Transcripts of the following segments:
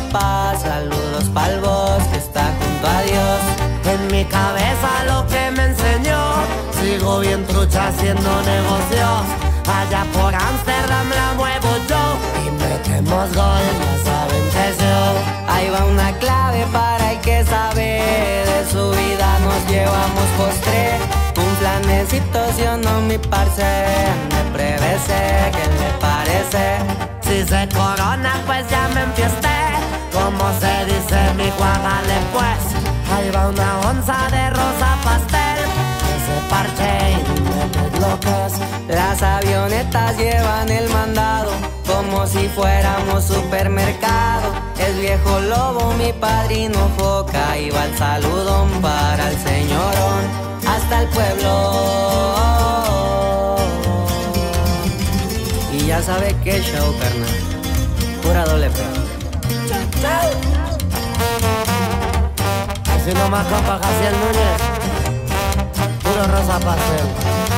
papá. Saludos pa'l vos que está junto a Dios. En mi cabeza lo que me enseñó, sigo bien trucha haciendo negocios. Allá por Amsterdam la muevo yo y metemos gol, ya saben que es yo. Ahí va una clave para el que sabe, de su vida nos llevamos postre. Un flanecito, si o no, mi parce, me prevese, ¿qué le parece? Si se corona pues ya me enfiesté, como se dice mi guagale pues. Ahí va una onza de rosa pastel, ese parche y metes locos. Las avionetas llevan el mandado, como si fuéramos supermercado. El viejo lobo, mi padrino foca, y va el saludón para el señorón, hasta el pueblo. Y ya sabe qué show, carnal, pura doble P. Así nomás compa Jaciel Núñez, puro rosa pastel.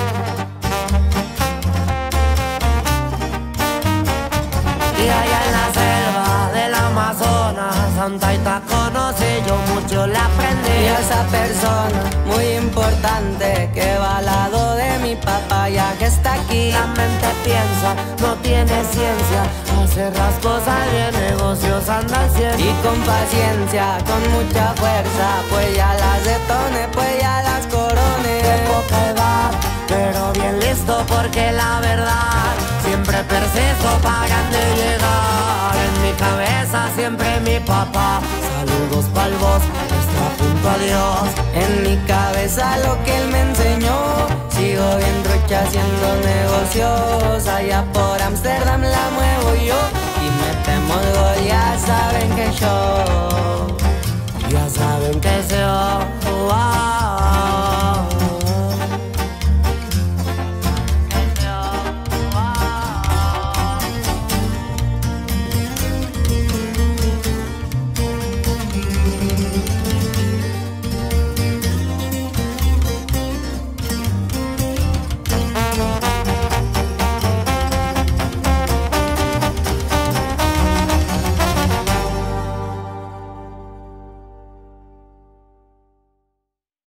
Y allá en la selva del Amazonas, Santa Ita conocí, yo mucho le aprendí. Y a esa persona muy importante que va al lado de mi papá, ya que está aquí. La mente piensa, no tiene ciencia, hacer las cosas bien, negocios anda al cien. Y con paciencia, con mucha fuerza, pues ya las detone, pues ya las corone. De poca edad, pero bien listo porque la verdad siempre persisto para grande llegar. En mi cabeza siempre mi papá, saludos pa'l vos, está junto a Dios. En mi cabeza lo que él me enseñó, sigo bien trucha haciendo negocios. Allá por Amsterdam la muevo yo y metemos gol, ya saben que yo. Ya saben que se va.